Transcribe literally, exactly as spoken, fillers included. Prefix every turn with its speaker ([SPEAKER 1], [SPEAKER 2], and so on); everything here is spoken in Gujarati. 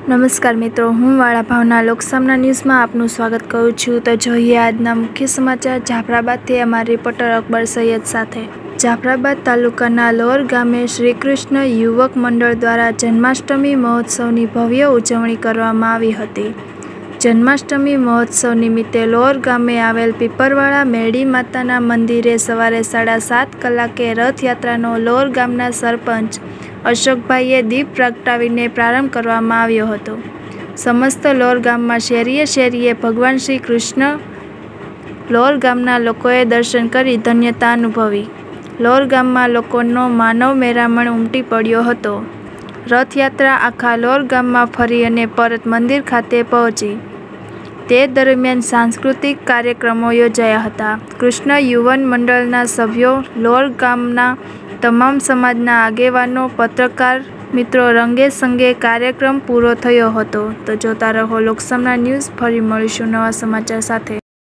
[SPEAKER 1] नमस्कार मित्रों, हूँ वाला भावना લોકસામના ન્યૂઝમાં આપનું સ્વાગત કરું છું। તો જોઈએ આજના મુખ્ય સમાચાર જાફરાબાદથી અમારા રિપોર્ટર અકબર સૈયદ સાથે। જાફરાબાદ તાલુકાના લોર ગામે શ્રીકૃષ્ણ યુવક મંડળ દ્વારા જન્માષ્ટમી મહોત્સવની ભવ્ય ઉજવણી કરવામાં આવી હતી। જન્માષ્ટમી મહોત્સવ નિમિત્તે લોર ગામે આવેલ પીપરવાળા મેરડી માતાના મંદિરે સવારે સાડા સાત કલાકે રથયાત્રાનો લોર ગામના સરપંચ અશોકભાઈએ દીપ પ્રગટાવીને પ્રારંભ કરવામાં આવ્યો હતો। સમસ્ત લોર ગામમાં શેરીએ શેરીએ ભગવાન શ્રી કૃષ્ણ લોર ગામના લોકોએ દર્શન કરી ધન્યતા અનુભવી। લોર ગામમાં લોકોનો માનવ મેરામણ ઉમટી પડ્યો હતો। રથયાત્રા આખા લોર ગામમાં ફરી અને પરત મંદિર ખાતે પહોંચી। તે દરમિયાન સાંસ્કૃતિક કાર્યક્રમો યોજાયા હતા। કૃષ્ણ યુવન મંડળના સભ્યો, લોર ગામના તમામ સમાજના આગેવાનો, પત્રકાર મિત્રો રંગે સંગે કાર્યક્રમ પૂરો થયો હતો। તો જોતા રહો લોકસામના ન્યૂઝ। ફરી મળીશું નવા સમાચાર સાથે।